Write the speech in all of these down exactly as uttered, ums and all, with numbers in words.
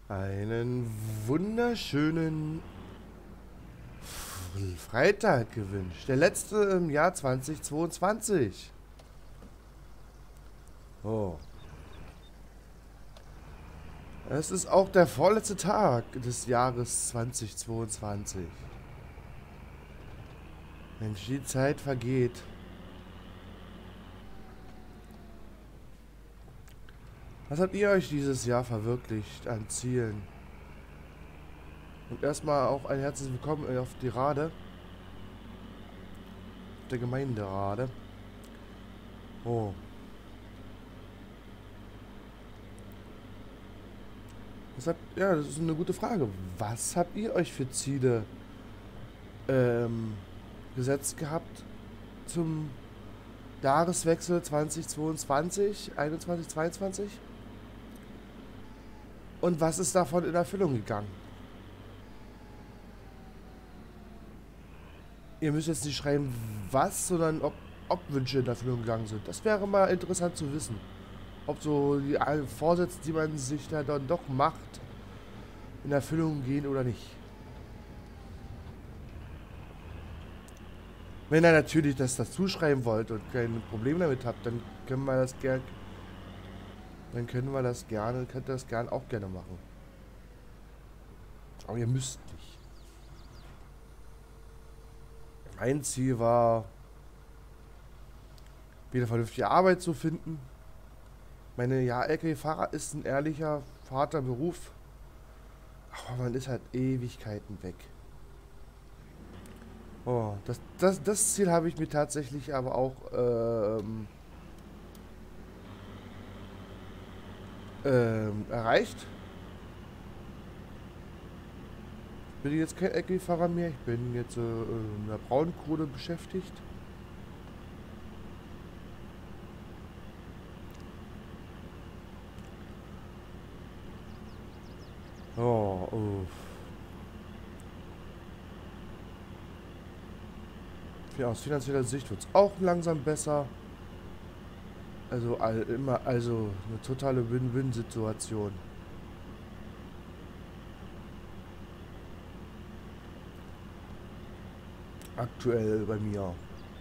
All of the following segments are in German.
Einen wunderschönen Freitag gewünscht. Der letzte im Jahr zweitausendzweiundzwanzig. Oh. Es ist auch der vorletzte Tag des Jahres zweitausendzweiundzwanzig. Mensch, die Zeit vergeht. Was habt ihr euch dieses Jahr verwirklicht an Zielen? Und erstmal auch ein herzliches Willkommen auf die Rade. Der Gemeinderade. Oh. Was habt, ja, das ist eine gute Frage. Was habt ihr euch für Ziele ähm, gesetzt gehabt zum Jahreswechsel zweitausendzweiundzwanzig, einundzwanzig, zweiundzwanzig? Und was ist davon in Erfüllung gegangen? Ihr müsst jetzt nicht schreiben, was, sondern ob, ob Wünsche in Erfüllung gegangen sind. Das wäre mal interessant zu wissen. Ob so die Vorsätze, die man sich da dann doch macht, in Erfüllung gehen oder nicht. Wenn ihr natürlich das dazu schreiben wollt und kein Problem damit habt, dann können wir das gerne, dann können wir das gerne, könnt ihr das gerne auch gerne machen. Aber ihr müsst nicht. Mein Ziel war, wieder vernünftige Arbeit zu finden. Meine, ja, L K W-Fahrer ist ein ehrlicher Vaterberuf. Aber man ist halt Ewigkeiten weg. Oh, das, das, das Ziel habe ich mir tatsächlich aber auch ähm, ähm, erreicht. Ich bin jetzt kein L K W-Fahrer mehr. Ich bin jetzt äh, in der Braunkohle beschäftigt. Oh, oh. Ja, aus finanzieller Sicht wird es auch langsam besser. Also all, immer, also eine totale Win-Win-Situation. Aktuell bei mir.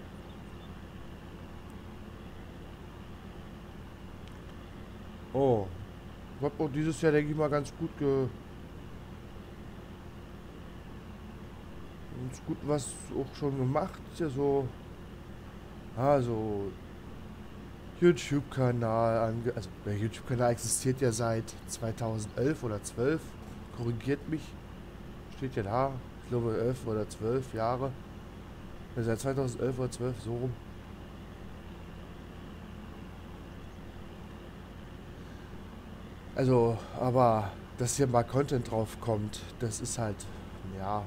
Oh. Ich habe auch dieses Jahr, denke ich mal, ganz gut ge ganz gut was auch schon gemacht. Ist ja so. Also YouTube-Kanal ange. Also der YouTube-Kanal existiert ja seit zweitausendelf oder zwölf. Korrigiert mich. Steht ja da. Ich glaube elf oder zwölf Jahre. Ja, seit zweitausendelf oder zwölf, so rum. Also, aber dass hier mal Content drauf kommt, das ist halt, ja,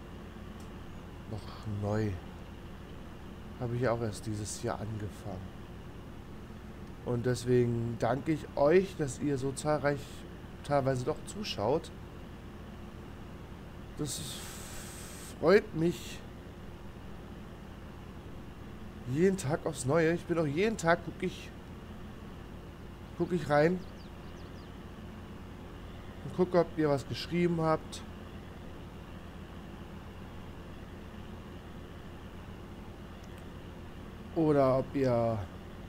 noch neu. Habe ich ja auch erst dieses Jahr angefangen. Und deswegen danke ich euch, dass ihr so zahlreich teilweise doch zuschaut. Das freut mich jeden Tag aufs Neue. Ich bin auch jeden Tag, gucke ich, guck ich rein und gucke, ob ihr was geschrieben habt. Oder ob ihr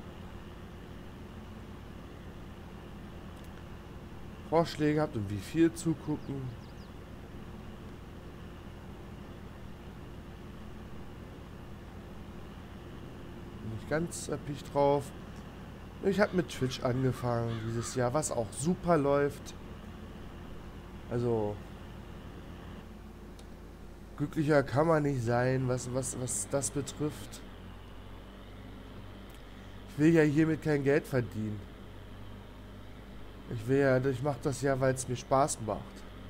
Vorschläge habt und wie viel zugucken. Bin ich ganz erpicht drauf. Ich habe mit Twitch angefangen dieses Jahr, was auch super läuft. Also glücklicher kann man nicht sein, was, was, was das betrifft. Ich will ja hiermit kein Geld verdienen. Ich will ja, ich mache das ja, weil es mir Spaß macht.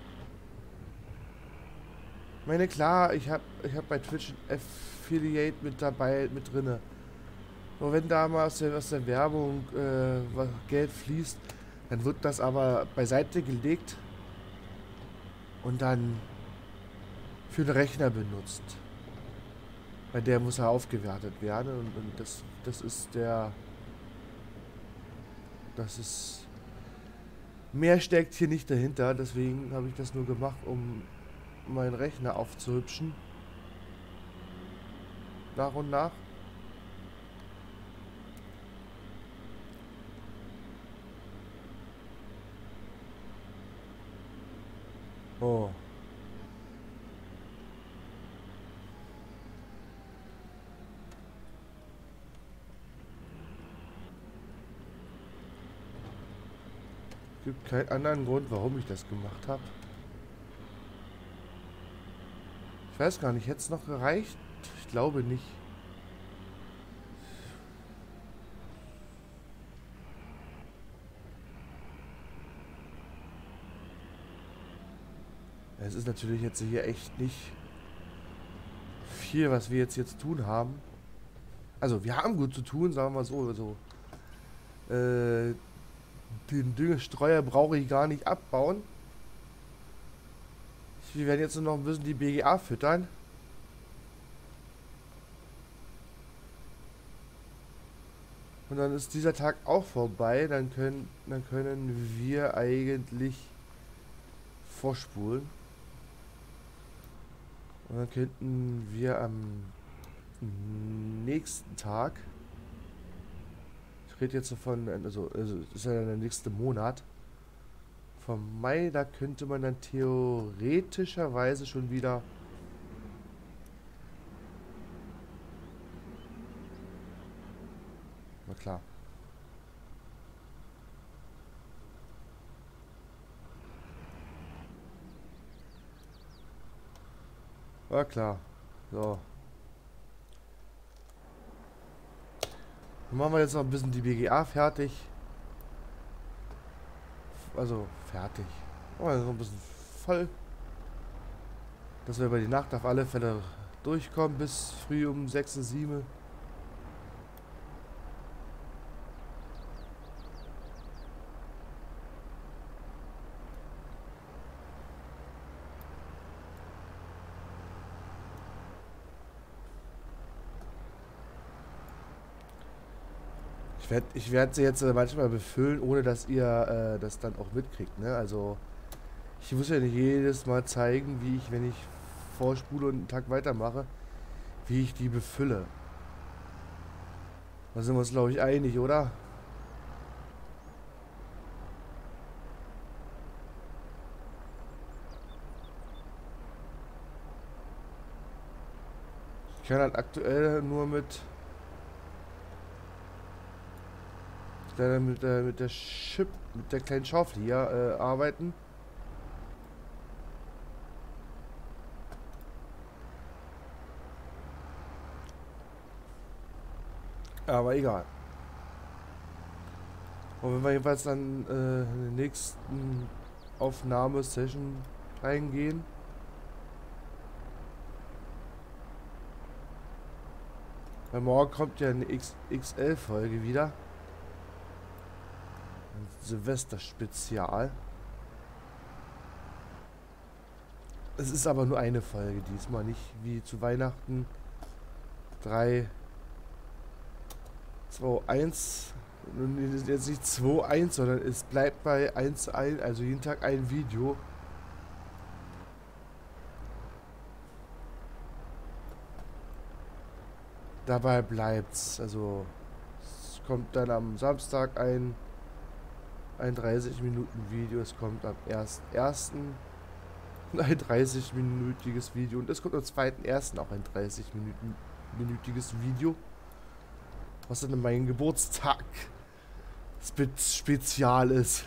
Ich meine, klar, ich habe ich hab bei Twitch ein Affiliate mit dabei, mit drinne. Nur wenn da mal aus der, aus der Werbung äh, Geld fließt, dann wird das aber beiseite gelegt und dann für den Rechner benutzt. Bei der muss er aufgewertet werden und, und das, das ist der... Das ist Mehr steckt hier nicht dahinter, deswegen habe ich das nur gemacht, um meinen Rechner aufzuhübschen. Nach und nach. Oh. Gibt keinen anderen Grund, warum ich das gemacht habe. Ich weiß gar nicht, hätte es noch gereicht? Ich glaube nicht. Es ist natürlich jetzt hier echt nicht viel, was wir jetzt hier zu tun haben. Also, wir haben gut zu tun, sagen wir mal so. Also, äh, den Düngestreuer brauche ich gar nicht abbauen. Wir werden jetzt nur noch ein bisschen die B G A füttern. Und dann ist dieser Tag auch vorbei. Dann können, dann können wir eigentlich vorspulen. Und dann könnten wir am nächsten Tag, ich rede jetzt so von, also, also ist ja der nächste Monat, vom Mai, da könnte man dann theoretischerweise schon wieder na klar. War klar. So. Dann machen wir jetzt noch ein bisschen die B G A fertig. Also fertig. Machen wir so ein bisschen voll. Dass wir über die Nacht auf alle Fälle durchkommen bis früh um sechs, sieben. Ich werde ich werd sie jetzt äh, manchmal befüllen, ohne dass ihr äh, das dann auch mitkriegt, ne? Also ich muss ja nicht jedes Mal zeigen, wie ich, wenn ich vorspule und einen Tag weitermache, wie ich die befülle. Da sind wir uns, glaube ich, einig, oder? Ich kann halt aktuell nur mit leider mit, äh, mit der Chip, mit der kleinen Schaufel hier äh, arbeiten. Aber egal. Und wenn wir jeweils dann äh, in den nächsten Aufnahmesession reingehen. Weil morgen kommt ja eine X XL-Folge wieder. Ein Silvester-Spezial. Es ist aber nur eine Folge diesmal, nicht wie zu Weihnachten. drei, zwei, eins. Jetzt nicht zwei, eins, sondern es bleibt bei eins, eins, also jeden Tag ein Video. Dabei bleibt's. Also es kommt dann am Samstag ein, ein dreißig Minuten Video. Es kommt am ersten ersten ein dreißig-minütiges Video. Und es kommt am zweiten ersten auch ein dreißig-minütiges Video. Was dann mein Geburtstag Spe Spezial ist.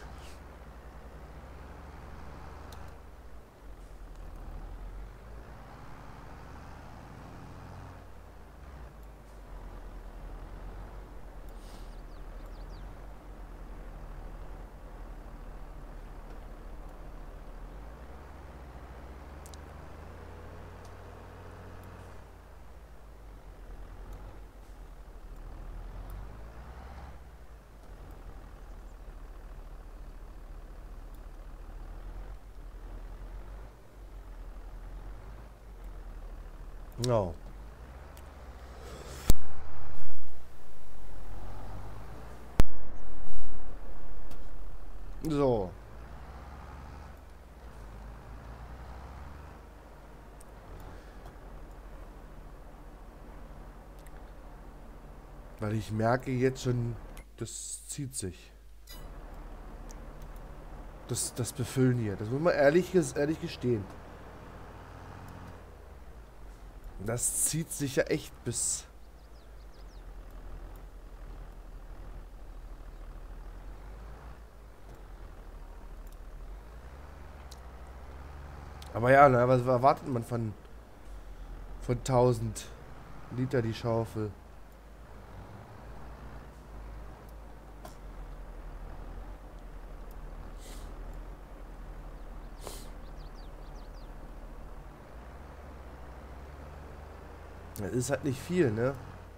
No. So. Weil ich merke jetzt schon, das zieht sich. Das, das Befüllen hier. Das muss man ehrlich, ehrlich gestehen. Das zieht sich ja echt bis... Aber ja, na, was erwartet man von, von tausend Liter die Schaufel? Das ist halt nicht viel, ne?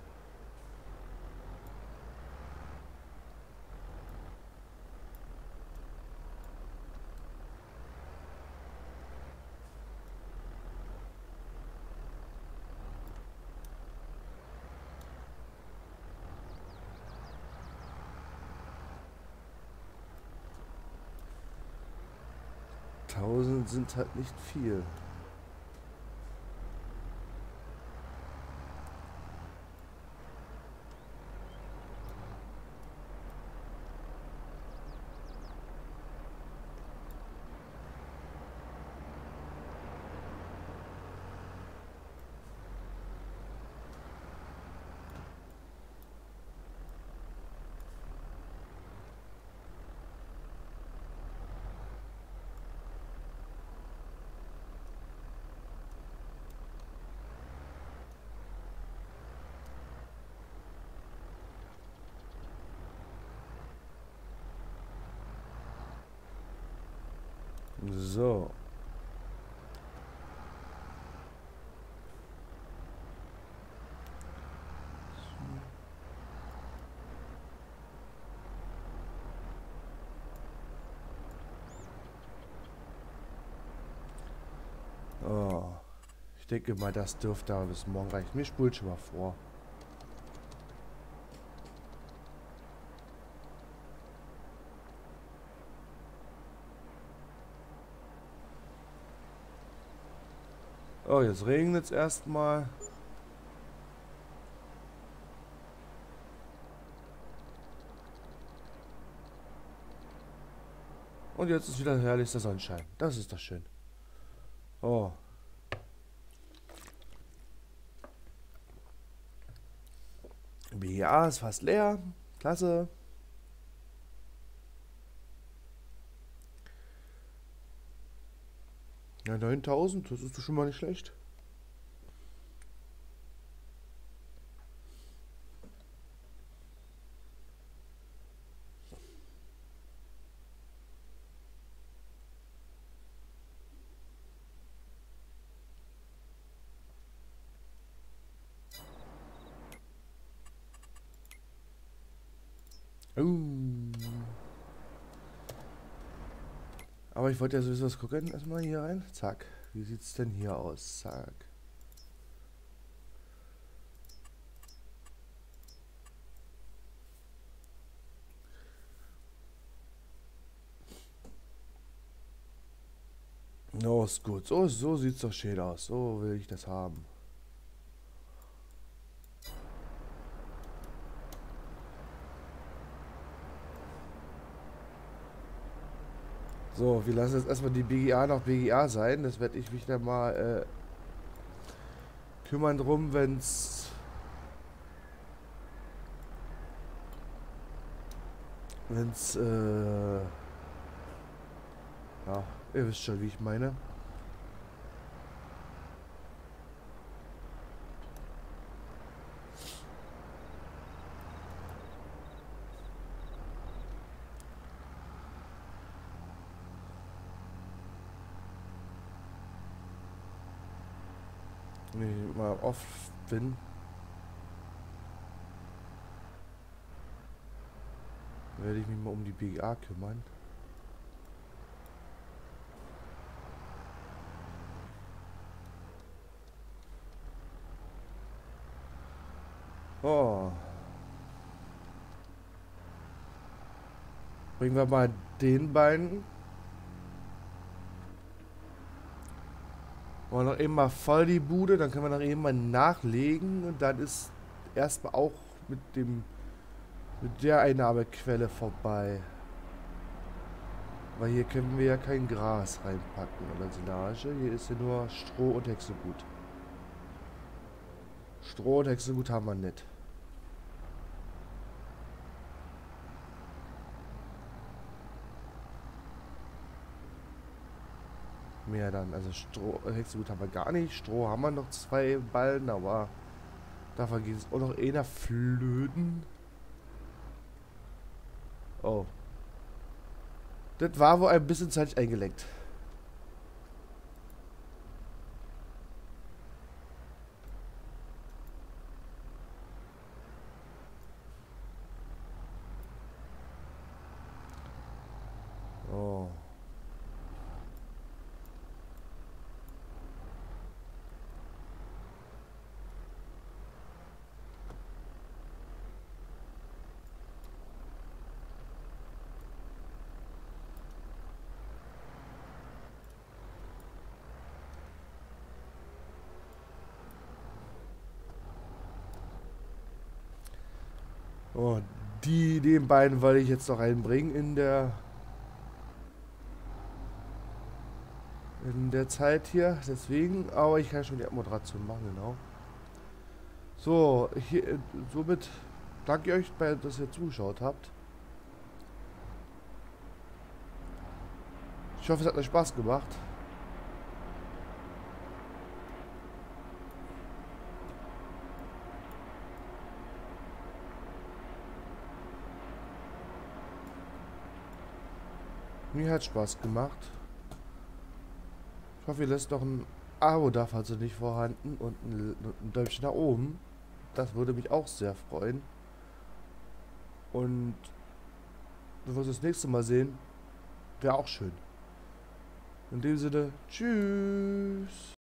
Tausend sind halt nicht viel. So. Oh. Ich denke mal, das dürfte aber bis morgen reichen. Mir spult schon mal vor. Oh, jetzt regnet es erstmal. Und jetzt ist wieder herrlichster Sonnenschein. Das ist doch schön. Oh. B G A ist fast leer. Klasse. Ja, neuntausend, das ist doch schon mal nicht schlecht. Uh. Aber ich wollte ja sowieso was gucken. Erstmal hier rein. Zack. Wie sieht's denn hier aus? Zack. No, ist gut. So, so sieht's doch schön aus. So will ich das haben. So, wir lassen jetzt erstmal die B G A noch B G A sein. Das werde ich mich dann mal äh, kümmern drum, wenn's wenn's äh, ja, ihr wisst schon, wie ich meine. Wenn ich mal off bin, werde ich mich mal um die B G A kümmern. Oh. Bringen wir mal den beiden. Und noch eben mal voll die Bude, dann können wir noch eben mal nachlegen und dann ist erstmal auch mit dem mit der Einnahmequelle vorbei. Weil hier können wir ja kein Gras reinpacken oder Silage. Hier ist ja nur Stroh und Hexegut. Stroh und Hexegut haben wir nicht. Mehr dann. Also Stroh, Hexegut haben wir gar nicht. Stroh haben wir noch zwei Ballen, aber davon geht es auch noch einer flöten. Oh. Das war wohl ein bisschen zeitlich eingelenkt. Oh. Oh, die, den beiden wollte ich jetzt noch reinbringen in der in der Zeit hier, deswegen, aber ich kann schon die Abmoderation machen, genau. So, hier, somit danke ich euch, bei, dass ihr zugeschaut habt. Ich hoffe, es hat euch Spaß gemacht. Mir hat Spaß gemacht. Ich hoffe, ihr lasst noch ein Abo da, falls ihr nicht vorhanden, und ein, ein Däumchen nach oben. Das würde mich auch sehr freuen. Und wenn wir uns das nächste Mal sehen, wäre auch schön. In dem Sinne, tschüss.